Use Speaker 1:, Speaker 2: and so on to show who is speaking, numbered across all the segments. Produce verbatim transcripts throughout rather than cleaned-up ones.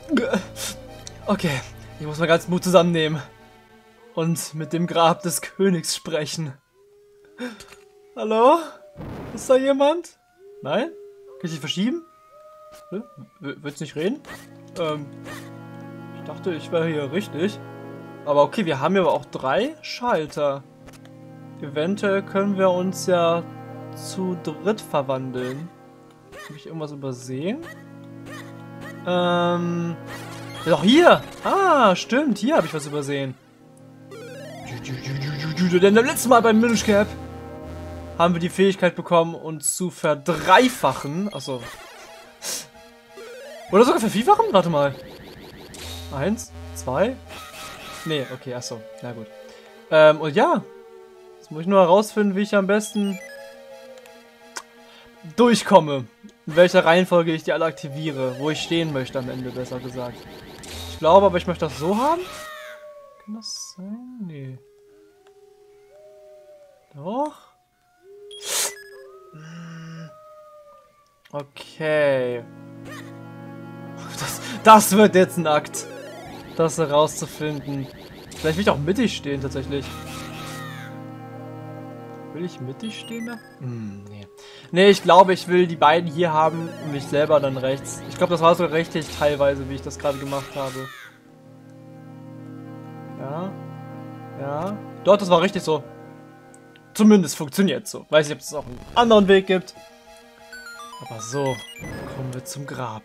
Speaker 1: Okay, ich muss mal ganz Mut zusammennehmen. Und mit dem Grab des Königs sprechen. Hallo? Ist da jemand? Nein? Kann ich dich verschieben? Ne? Willst nicht reden? Ähm, ich dachte, ich wäre hier richtig. Aber okay, wir haben ja aber auch drei Schalter. Eventuell können wir uns ja zu dritt verwandeln. Habe ich irgendwas übersehen? Ähm... Doch hier! Ah, stimmt, hier habe ich was übersehen. Denn beim letzten Mal beim Minish Cap haben wir die Fähigkeit bekommen, uns zu verdreifachen. Achso. Oder sogar vervierfachen? Warte mal. Eins, zwei. Nee, okay, achso. Na gut. Ähm, und ja. Jetzt muss ich nur herausfinden, wie ich am besten durchkomme. In welcher Reihenfolge ich die alle aktiviere. Wo ich stehen möchte am Ende, besser gesagt. Ich glaube aber, ich möchte das so haben. Kann das sein? Nee. Doch. Okay. Das, das wird jetzt ein Akt. Das herauszufinden. Vielleicht will ich auch mittig stehen, tatsächlich. Will ich mittig stehen? Da? Hm, nee. Nee, ich glaube, ich will die beiden hier haben und mich selber dann rechts. Ich glaube, das war so richtig teilweise, wie ich das gerade gemacht habe. Ja. Ja. Dort, das war richtig so. Zumindest funktioniert so. Weiß nicht, ob es auch einen anderen Weg gibt. Aber so, kommen wir zum Grab.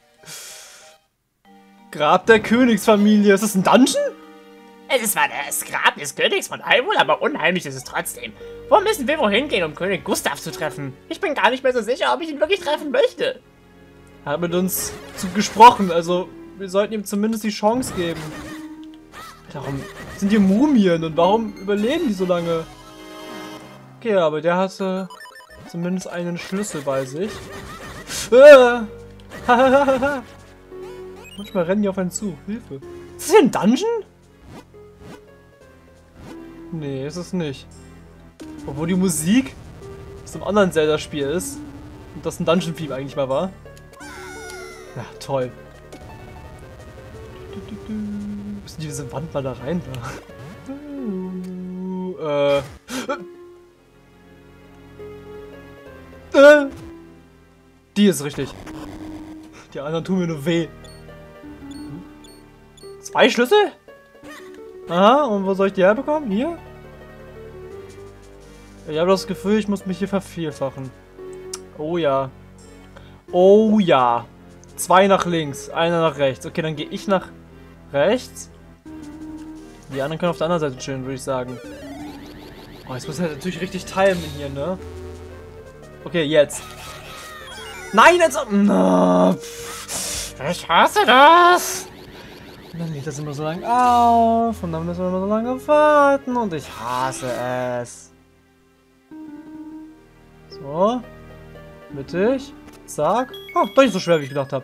Speaker 1: Grab der Königsfamilie. Ist das ein Dungeon?
Speaker 2: Es ist zwar das Grab des Königs von Hyrule, aber unheimlich ist es trotzdem. Wo müssen wir wohin gehen, um König Gustav zu treffen? Ich bin gar nicht mehr so sicher, ob ich ihn wirklich treffen möchte.
Speaker 1: Er hat mit uns zu gesprochen, also wir sollten ihm zumindest die Chance geben. Warum sind hier Mumien und warum überleben die so lange? Okay, aber der hatte zumindest einen Schlüssel bei sich. Äh. Manchmal rennen die auf einen zu. Hilfe. Ist das hier ein Dungeon? Nee, ist es nicht. Obwohl die Musik aus einem anderen Zelda-Spiel ist. Und das ein Dungeon-Theme eigentlich mal war. Ja, toll. Müssen die diese Wand mal da rein? Da. äh. Äh. Die ist richtig. Die anderen tun mir nur weh. Zwei Schlüssel? Aha, und wo soll ich die herbekommen? Hier? Ich habe das Gefühl, ich muss mich hier vervielfachen. Oh ja. Oh ja. Zwei nach links, einer nach rechts. Okay, dann gehe ich nach rechts. Die anderen können auf der anderen Seite chillen, würde ich sagen. Oh, jetzt muss er natürlich richtig timen hier, ne? Okay, jetzt. Nein, jetzt... No.
Speaker 2: Ich hasse das!
Speaker 1: Und dann lädt das immer so lange auf und dann müssen wir immer so lange warten und ich hasse es. So. Mittig. Zack. Oh, doch nicht so schwer, wie ich gedacht habe.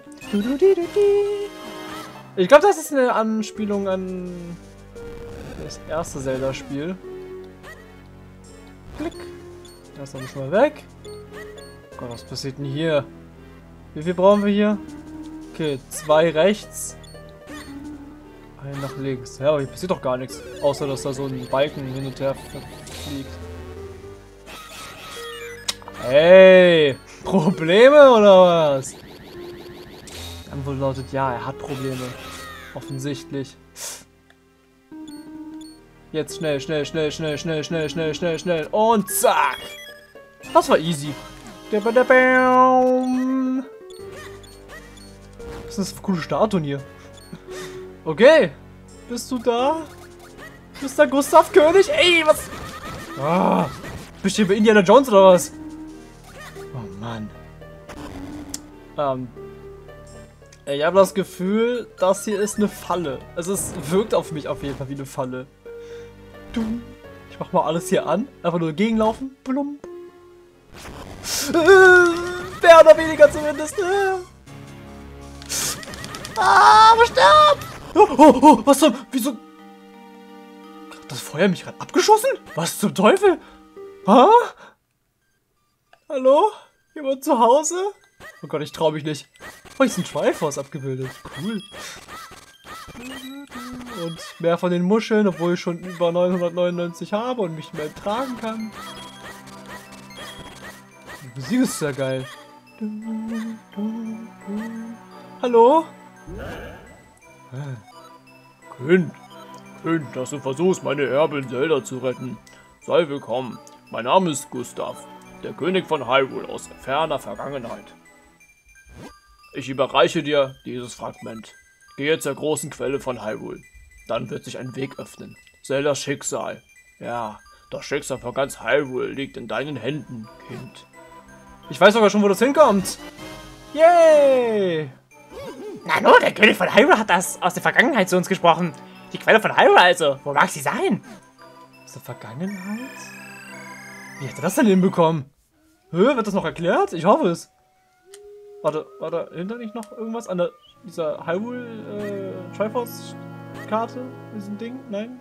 Speaker 1: Ich glaube, das ist eine Anspielung an das erste Zelda-Spiel. Klick. Das ist dann schon mal weg. Oh Gott, was passiert denn hier? Wie viel brauchen wir hier? Okay, zwei rechts. Ein nach links. Ja, aber hier passiert doch gar nichts. Außer, dass da so ein Balken hin und her fliegt. Hey! Probleme oder was? Die Antwort lautet ja, er hat Probleme. Offensichtlich. Jetzt schnell, schnell, schnell, schnell, schnell, schnell, schnell, schnell, schnell. Und zack! Das war easy. Was ist das für coole Statuen hier? Okay. Bist du da? Mister Gustav König? Ey, was? Ah, bist du hier bei Indiana Jones oder was? Oh Mann. Ähm. Ich habe das Gefühl, das hier ist eine Falle. Also es wirkt auf mich auf jeden Fall wie eine Falle. Ich mach mal alles hier an. Einfach nur gegenlaufen. Blum. Mehr oder weniger zumindest.
Speaker 2: Ah, versterb!
Speaker 1: Oh, oh, oh, was zum... Wieso... Hat das Feuer mich gerade abgeschossen? Was zum Teufel? Ha? Hallo? Jemand zu Hause? Oh Gott, ich traue mich nicht. Oh, hier ist ein Triforce abgebildet. Cool. Und mehr von den Muscheln, obwohl ich schon über neunhundertneunundneunzig habe und mich mehr tragen kann. Die Musik ist sehr geil. Hallo?
Speaker 3: Kind, Kind, dass du versuchst, meine Erbin Zelda zu retten. Sei willkommen. Mein Name ist Gustav, der König von Hyrule aus ferner Vergangenheit. Ich überreiche dir dieses Fragment. Gehe zur großen Quelle von Hyrule. Dann wird sich ein Weg öffnen. Zeldas Schicksal. Ja, das Schicksal von ganz Hyrule liegt in deinen Händen, Kind.
Speaker 1: Ich weiß sogar schon, wo das hinkommt. Yay!
Speaker 2: Nanu, der König von Hyrule hat das aus der Vergangenheit zu uns gesprochen. Die Quelle von Hyrule also. Wo mag sie sein?
Speaker 1: Aus der Vergangenheit? Wie hat er das denn hinbekommen? Hä, wird das noch erklärt? Ich hoffe es. Warte, war da hinter nicht noch irgendwas an der, dieser Hyrule äh, Triforce-Karte? Diesem Ding? Nein?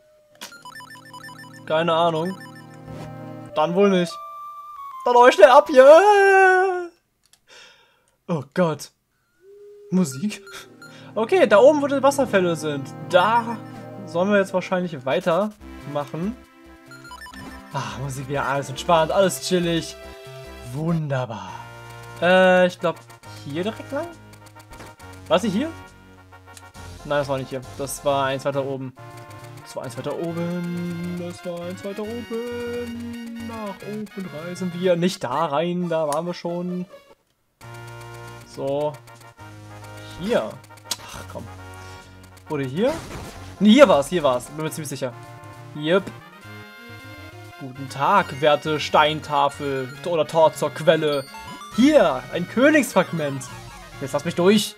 Speaker 1: Keine Ahnung. Dann wohl nicht. Dann euch schnell ab hier! Oh Gott. Musik? Okay, da oben, wo die Wasserfälle sind. Da sollen wir jetzt wahrscheinlich weitermachen. Ah, Musik wieder alles entspannt, alles chillig. Wunderbar. Äh, ich glaube, hier direkt lang? War sie hier? Nein, das war nicht hier. Das war eins weiter oben. Das war eins weiter oben. Das war eins weiter oben. Nach oben reisen wir. Nicht da rein, da waren wir schon. So. Hier. Ach komm. Oder hier? Ne, hier war es, hier war es. Bin mir ziemlich sicher. Yep. Guten Tag, werte Steintafel oder Tor zur Quelle. Hier, ein Königsfragment. Jetzt lass mich durch.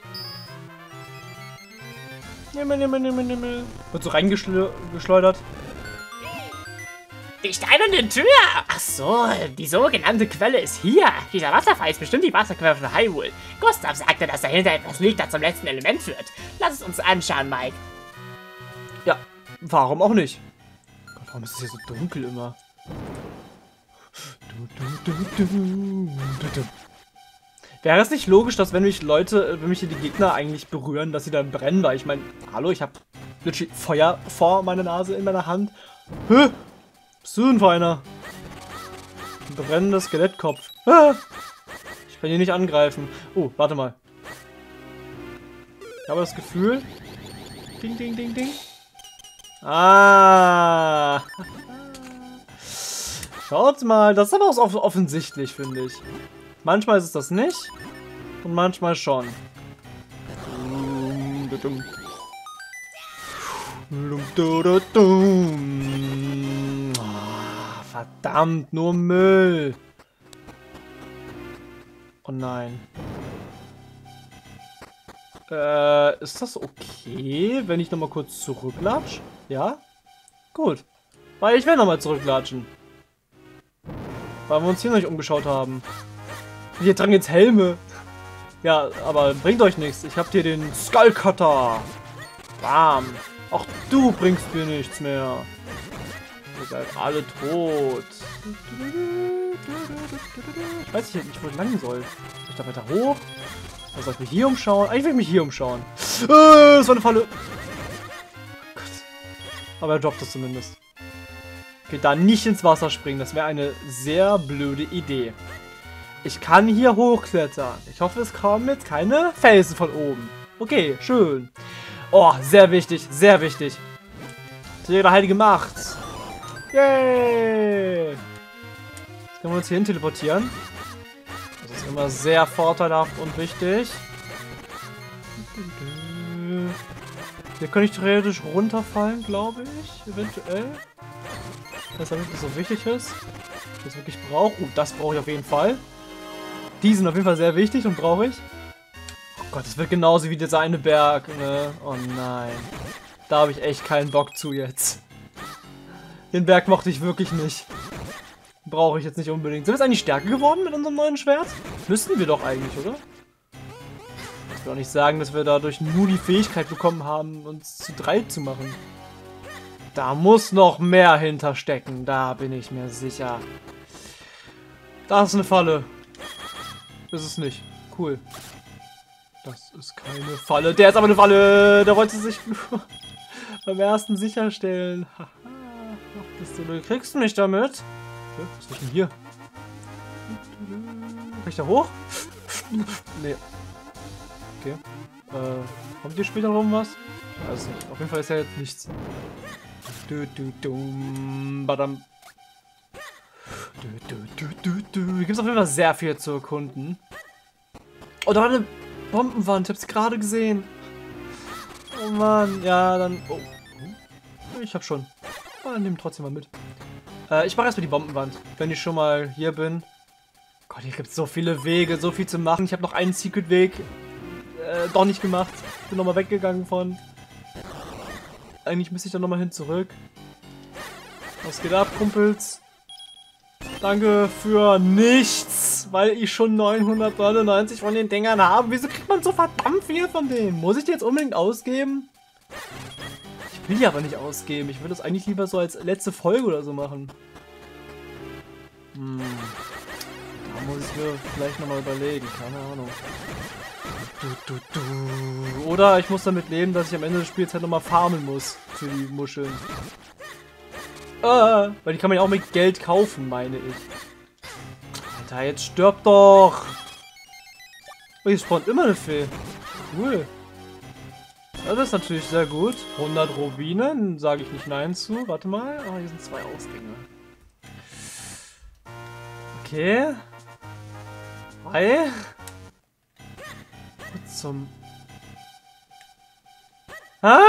Speaker 1: Nimmel, nimmel, nimmel, nimmel. Wird so reingeschleudert.
Speaker 2: Die steinerne Tür! Ach so, die sogenannte Quelle ist hier. Dieser Wasserfall ist bestimmt die Wasserquelle von Hyrule. Gustav sagte, dass dahinter etwas liegt, das zum letzten Element führt. Lass es uns anschauen, Mike.
Speaker 1: Ja, warum auch nicht? Gott, warum ist es hier so dunkel immer? Du, du, du, du, du, du. Wäre es nicht logisch, dass wenn mich Leute, wenn mich hier die Gegner eigentlich berühren, dass sie dann brennen? Weil ich meine, hallo, ich habe literally Feuer vor meiner Nase in meiner Hand. Hä? Was bist du denn für einer? Ein brennender Skelettkopf. Ah! Ich kann hier nicht angreifen. Oh, warte mal. Ich habe das Gefühl. Ding, ding, ding, ding. Ah! Schaut mal, das ist aber auch offensichtlich, finde ich. Manchmal ist es das nicht und manchmal schon. Ah, verdammt, nur Müll. Oh nein. Äh, ist das okay, wenn ich nochmal kurz zurücklatsch? Ja? Gut. Weil ich will nochmal zurücklatschen. Weil wir uns hier noch nicht umgeschaut haben. Hier tragen jetzt Helme. Ja, aber bringt euch nichts. Ich hab hier den Skullcutter. Bam. Auch du bringst mir nichts mehr. Ihr seid alle tot. Ich weiß nicht, wo ich lang soll. Soll ich da weiter hoch? Oder soll ich mich hier umschauen? Eigentlich will ich mich hier umschauen. Äh, das war eine Falle. Oh Gott. Aber er droppt es zumindest. Okay, da nicht ins Wasser springen. Das wäre eine sehr blöde Idee. Ich kann hier hochklettern. Ich hoffe, es kommen jetzt keine Felsen von oben. Okay, schön. Oh, sehr wichtig, sehr wichtig. Zu ihrer heilige Macht. Yay! Jetzt können wir uns hier hin teleportieren. Das ist immer sehr vorteilhaft und wichtig. Hier kann ich theoretisch runterfallen, glaube ich. Eventuell. Das ist nicht so wichtig ist. Ich das wirklich brauche. Oh, das brauche ich auf jeden Fall. Die sind auf jeden Fall sehr wichtig und brauche ich. Oh Gott, das wird genauso wie dieser eine Berg, ne? Oh nein. Da habe ich echt keinen Bock zu jetzt. Den Berg mochte ich wirklich nicht. Brauche ich jetzt nicht unbedingt. Sind wir jetzt eigentlich stärker geworden mit unserem neuen Schwert? Müssten wir doch eigentlich, oder? Ich will auch nicht sagen, dass wir dadurch nur die Fähigkeit bekommen haben, uns zu drei zu machen. Da muss noch mehr hinterstecken, da bin ich mir sicher. Da ist eine Falle. Ist es nicht. cool. Das ist keine Falle. Der ist aber eine Falle. Der wollte sich nur beim ersten sicherstellen. Haha. Du, du kriegst mich damit. Okay, was ist denn hier? Kann ich da hoch? Nee. Okay. Äh, kommt hier später rum was? Also, auf jeden Fall ist ja jetzt nichts. Du, du, du, badam. Du, du, du, du, du. Hier gibt es auf jeden Fall sehr viel zu erkunden. Oh, da war eine Bombenwand. Ich hab's gerade gesehen. Oh Mann. Ja, dann... Oh. Ich hab schon. Oh, nehm trotzdem mal mit. Äh, ich mache erstmal die Bombenwand, wenn ich schon mal hier bin. Gott, hier gibt es so viele Wege, so viel zu machen. Ich habe noch einen Secret-Weg äh, doch nicht gemacht. Bin nochmal weggegangen von... Eigentlich müsste ich dann nochmal hin zurück. Was geht ab, Kumpels? Danke für nichts, weil ich schon neunhundertneunundneunzig von den Dingern habe. Wieso kriegt man so verdammt viel von denen? Muss ich die jetzt unbedingt ausgeben? Ich will die aber nicht ausgeben. Ich würde das eigentlich lieber so als letzte Folge oder so machen. Hm. Da muss ich mir vielleicht nochmal überlegen. Keine Ahnung. Du, du, du. Oder ich muss damit leben, dass ich am Ende des Spiels halt nochmal farmen muss für die Muscheln. Ah, weil die kann man ja auch mit Geld kaufen, meine ich. Alter, jetzt stirb doch! Oh, hier spawnt immer eine Fee. Cool. Das ist natürlich sehr gut. hundert Rubinen, sage ich nicht nein zu. Warte mal. Ah, hier sind zwei Ausgänge. Okay. Hi. Was zum... Ha?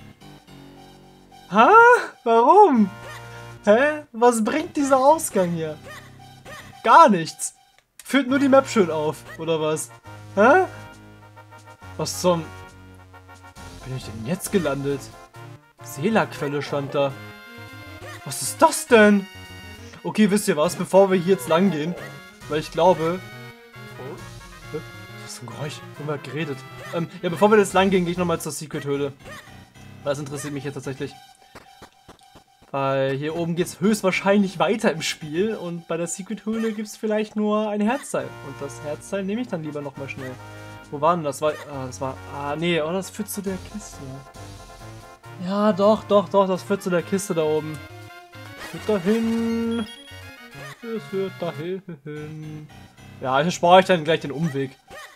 Speaker 1: Ha? Warum? Hä? Was bringt dieser Ausgang hier? Gar nichts. Führt nur die Map schön auf, oder was? Hä? Was zum... Bin ich denn jetzt gelandet? Seela-Quelle stand da. Was ist das denn? Okay, wisst ihr was? Bevor wir hier jetzt lang gehen, weil ich glaube... Was ist für ein Geräusch? Wir haben gerade geredet. Ähm, ja, bevor wir jetzt lang gehen, gehe ich nochmal zur Secret-Höhle. Das interessiert mich jetzt tatsächlich. Weil hier oben geht es höchstwahrscheinlich weiter im Spiel und bei der Secret-Höhle gibt es vielleicht nur ein Herzteil. Und das Herzteil nehme ich dann lieber nochmal schnell. Wo war denn das? War, ah, das war... Ah, nee, oh, das führt zu der Kiste. Ja, doch, doch, doch, das führt zu der Kiste da oben. Führt dahin. Es führt dahin. Ja, hier spare ich dann gleich den Umweg.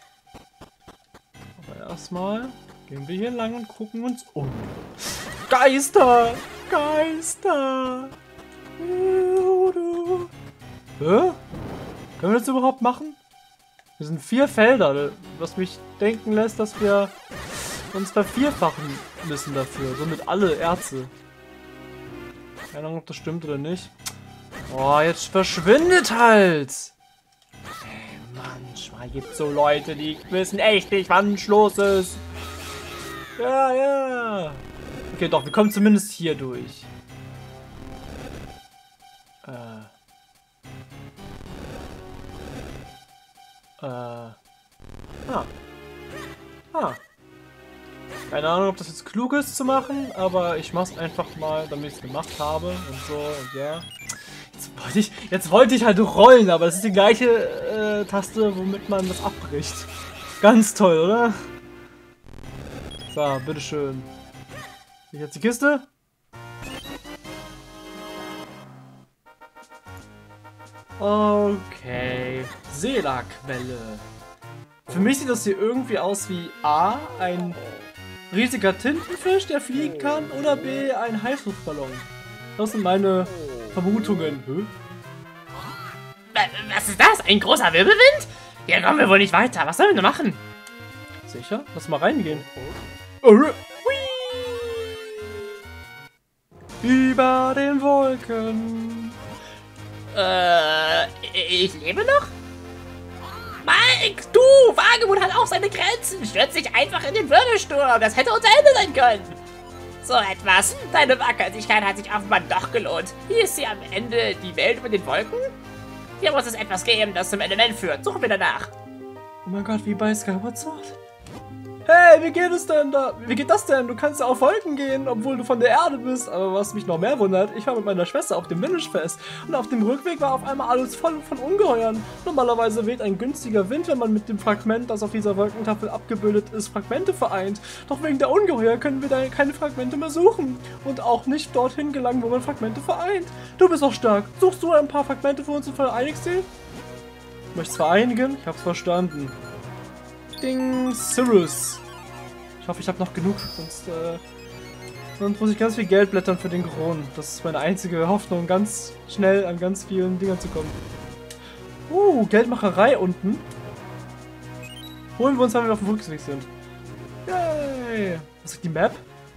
Speaker 1: Aber erstmal gehen wir hier lang und gucken uns um. Geister! Geister! Hä? Können wir das überhaupt machen? Wir sind vier Felder, was mich denken lässt, dass wir uns vervierfachen müssen dafür. Somit alle Erze. Keine Ahnung, ob das stimmt oder nicht. Oh, jetzt verschwindet halt! Hey, manchmal gibt es so Leute, die wissen echt nicht, wann Schluss ist. Ja, ja. Okay, doch, wir kommen zumindest hier durch. Äh. Äh. Ah. Ah. Keine Ahnung, ob das jetzt klug ist zu machen, aber ich mach's einfach mal, damit ich es gemacht habe und so und ja. Jetzt wollte ich, jetzt wollte ich halt rollen, aber das ist die gleiche äh, Taste, womit man das abbricht. Ganz toll, oder? So, bitteschön. Jetzt die Kiste. Okay. Seela-Quelle. Für mich sieht das hier irgendwie aus wie A, ein riesiger Tintenfisch, der fliegen kann, oder B, ein Heißluftballon. Das sind meine Vermutungen. Hä?
Speaker 2: Was ist das? Ein großer Wirbelwind? Hier kommen wir wohl nicht weiter. Was sollen wir denn machen?
Speaker 1: Sicher? Lass mal reingehen. Oh. Über den Wolken.
Speaker 2: Äh, ich lebe noch? Mike, du! Wagemut hat auch seine Grenzen. Stürzt dich einfach in den Wirbelsturm. Das hätte unser Ende sein können. So etwas. Deine Wackersigkeit hat sich offenbar doch gelohnt. Hier ist sie am Ende die Welt über den Wolken. Hier muss es etwas geben, das zum Element führt. Suchen wir danach.
Speaker 1: Oh mein Gott, wie bei Skyward Sword. Hey, wie geht es denn da? Wie geht das denn? Du kannst ja auf Wolken gehen, obwohl du von der Erde bist. Aber was mich noch mehr wundert, ich war mit meiner Schwester auf dem Village-Fest. Und auf dem Rückweg war auf einmal alles voll von Ungeheuern. Normalerweise weht ein günstiger Wind, wenn man mit dem Fragment, das auf dieser Wolkentafel abgebildet ist, Fragmente vereint. Doch wegen der Ungeheuer können wir da keine Fragmente mehr suchen. Und auch nicht dorthin gelangen, wo man Fragmente vereint. Du bist auch stark. Suchst du ein paar Fragmente für uns und vereinigst sie? Möchtest vereinigen? Ich hab's verstanden. Ding, Cyrus. Ich hoffe, ich habe noch genug, sonst, äh, sonst muss ich ganz viel Geld blättern für den Kron. Das ist meine einzige Hoffnung, ganz schnell an ganz vielen Dingern zu kommen. Uh, Geldmacherei unten. Holen wir uns, wenn wir auf dem Rückweg sind. Yay! Was ist die Map?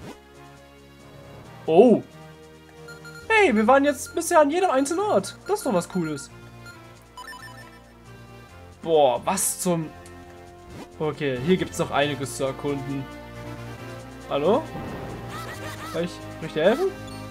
Speaker 1: Oh! Hey, wir waren jetzt bisher an jedem einzelnen Ort. Das ist doch was Cooles. Boah, was zum... Okay, hier gibt es noch einiges zu erkunden. Hallo? Kann ich, kann ich dir helfen?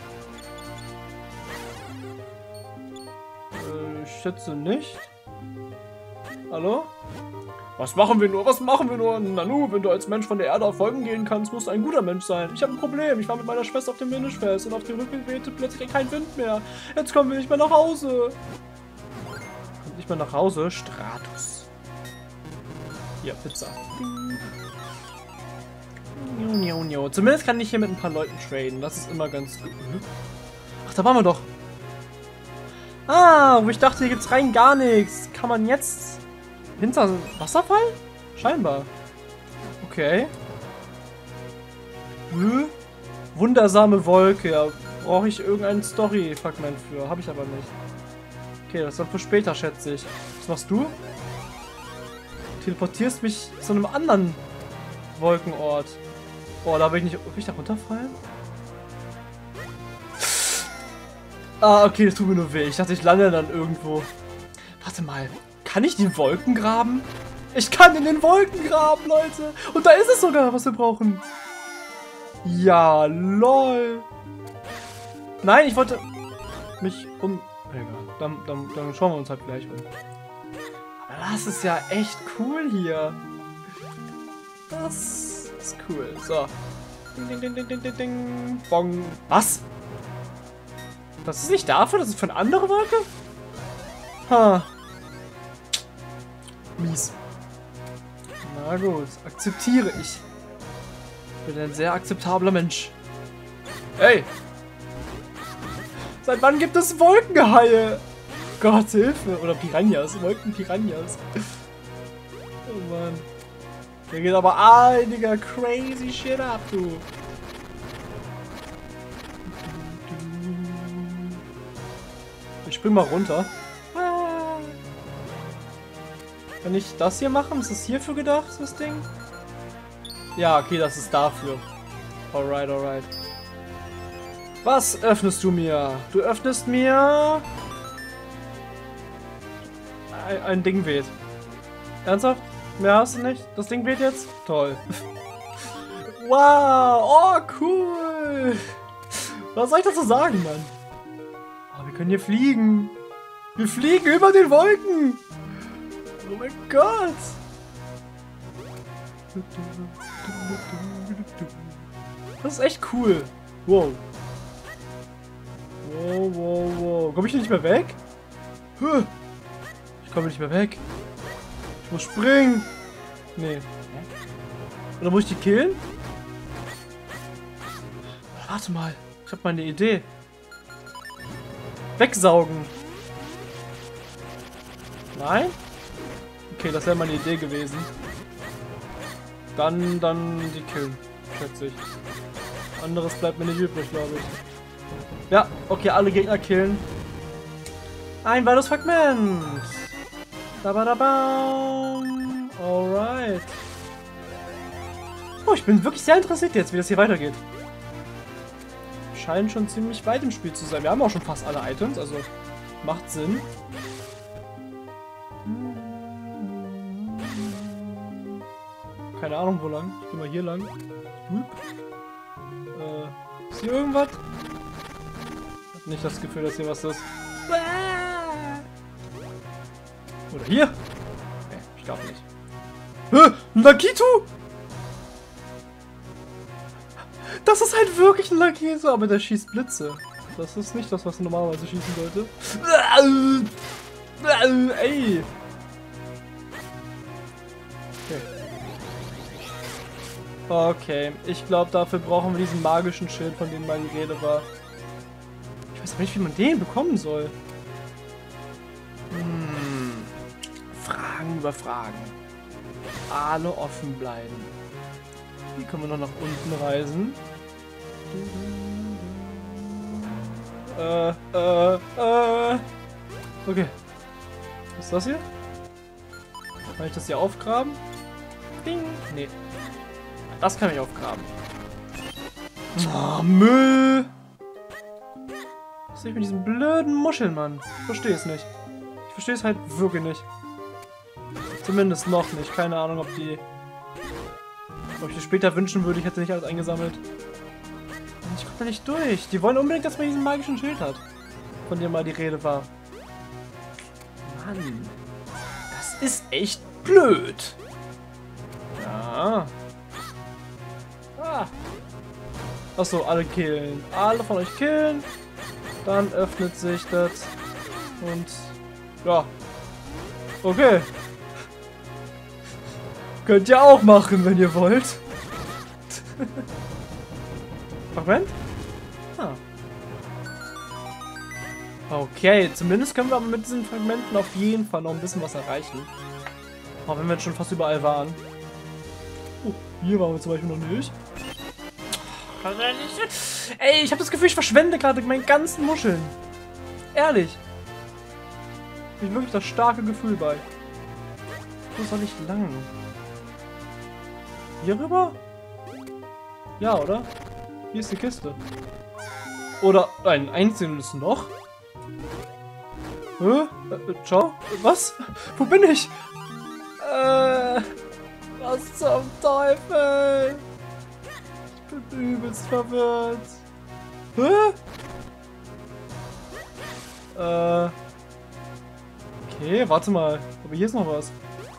Speaker 1: Äh, ich schätze nicht. Hallo? Was machen wir nur? Was machen wir nur? Nanu, wenn du als Mensch von der Erde auf Wolken gehen kannst, musst du ein guter Mensch sein. Ich habe ein Problem. Ich war mit meiner Schwester auf dem Village-Fest und auf dem Rückweg wehte plötzlich kein Wind mehr. Jetzt kommen wir nicht mehr nach Hause. Kommt nicht mehr nach Hause? Stratus. Hier, Pizza. Zumindest kann ich hier mit ein paar Leuten traden. Das ist immer ganz gut. Ach, da waren wir doch. Ah, wo ich dachte, hier gibt's rein gar nichts. Kann man jetzt hinter Wasserfall? Scheinbar. Okay. Hm? Wundersame Wolke. Ja, brauche ich irgendein Story-Fragment für. Habe ich aber nicht. Okay, das ist dann für später, schätze ich. Was machst du? Teleportierst mich zu einem anderen Wolkenort. Oh, da will ich nicht... Will ich da runterfallen? Ah, okay, das tut mir nur weh. Ich dachte, ich lande dann irgendwo. Warte mal. Kann ich die Wolken graben? Ich kann in den Wolken graben, Leute. Und da ist es sogar, was wir brauchen. Ja, lol. Nein, ich wollte mich um... Egal. Dann, dann, dann schauen wir uns halt gleich um. Das ist ja echt cool hier. Das ist cool. So. Ding, ding, ding, ding, ding, ding. Bong. Was? Das ist nicht dafür? Das ist für eine andere Wolke? Ha. Mies. Na gut. Akzeptiere ich. Ich bin ein sehr akzeptabler Mensch. Hey. Seit wann gibt es Wolkenhaie? Gott, Hilfe. Oder Piranhas. Wolken-Piranhas. Oh Mann. Hier geht aber einiger crazy shit ab, du. Ich spring mal runter. Kann ich das hier machen? Ist das hierfür gedacht, das Ding? Ja, okay, das ist dafür. Alright, alright. Was öffnest du mir? Du öffnest mir... Ein, ein Ding weht. Ernsthaft? Mehr hast du nicht? Das Ding weht jetzt? Toll. Wow! Oh, cool! Was soll ich dazu sagen, Mann? Oh, wir können hier fliegen. Wir fliegen über den Wolken! Oh mein Gott! Das ist echt cool. Wow. Wow, wow, wow. Komm ich nicht mehr weg? Ich komme nicht mehr weg. Ich muss springen. Nee. Oder muss ich die killen? Warte mal. Ich habe mal eine Idee. Wegsaugen. Nein? Okay, das wäre meine Idee gewesen. Dann, dann die killen. Schätze ich. Anderes bleibt mir nicht übrig, glaube ich. Ja, okay, alle Gegner killen. Ein weiteres Fragment. Dabadabam. Alright. Oh, ich bin wirklich sehr interessiert jetzt, wie das hier weitergeht. Scheint schon ziemlich weit im Spiel zu sein. Wir haben auch schon fast alle Items, also macht Sinn. Keine Ahnung, wo lang. Ich geh mal hier lang. Äh, ist hier irgendwas? Ich hab nicht das Gefühl, dass hier was ist. Oder hier? Nee, ich glaube nicht. Hä? Ein Lakitu? Das ist halt wirklich ein Lakiso, aber der schießt Blitze. Das ist nicht das, was er normalerweise schießen sollte. Ey! Okay. Okay, ich glaube, dafür brauchen wir diesen magischen Schild, von dem mal die Rede war. Ich weiß aber nicht, wie man den bekommen soll. Hm. Fragen über Fragen. Alle offen bleiben. Wie können wir noch nach unten reisen? Äh, äh, äh. Okay. Was ist das hier? Kann ich das hier aufgraben? Ding. Nee. Das kann ich aufgraben. Oh, Müll! Was ist mit diesen blöden Muscheln, Mann? Ich verstehe es nicht. Ich verstehe es halt wirklich nicht. Zumindest noch nicht. Keine Ahnung, ob die... Ob ich die später wünschen würde, ich hätte nicht alles eingesammelt. Ich komme da nicht durch. Die wollen unbedingt, dass man diesen magischen Schild hat. Von dem mal die Rede war. Mann. Das ist echt blöd. Ja. Ah. Achso, alle killen. Alle von euch killen. Dann öffnet sich das. Und... Ja. Okay. Könnt ihr auch machen, wenn ihr wollt. Fragment? Ah. Okay, zumindest können wir aber mit diesen Fragmenten auf jeden Fall noch ein bisschen was erreichen. Auch wenn wir jetzt schon fast überall waren. Oh, hier waren wir zum Beispiel noch nicht. Ey, ich habe das Gefühl, ich verschwende gerade meine ganzen Muscheln. Ehrlich. Ich wirklich das starke Gefühl bei. Das war nicht lang. Hier rüber? Ja, oder? Hier ist die Kiste. Oder ein einzelnes noch? Hä? Äh, ciao? Was? Wo bin ich? Äh, was zum Teufel? Ich bin übelst verwirrt. Hä? Äh. Okay, warte mal. Aber hier ist noch was.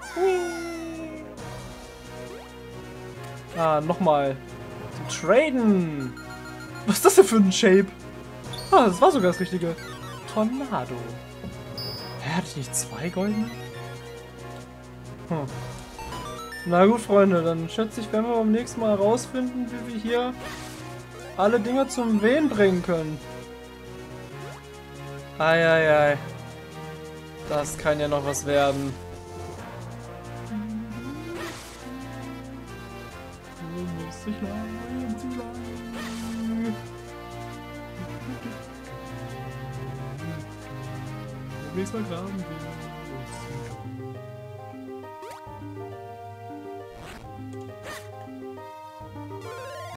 Speaker 1: Ah, nochmal. Traden. Was ist das denn für ein Shape? Ah, das war sogar das richtige. Tornado. Hä, hatte ich nicht zwei goldene? Hm. Na gut, Freunde, dann schätze ich, werden wir beim nächsten Mal herausfinden, wie wir hier alle Dinger zum Wehen bringen können. Eieiei. Das kann ja noch was werden. Nicht lang, zu lang. Nächstes Mal graben wir.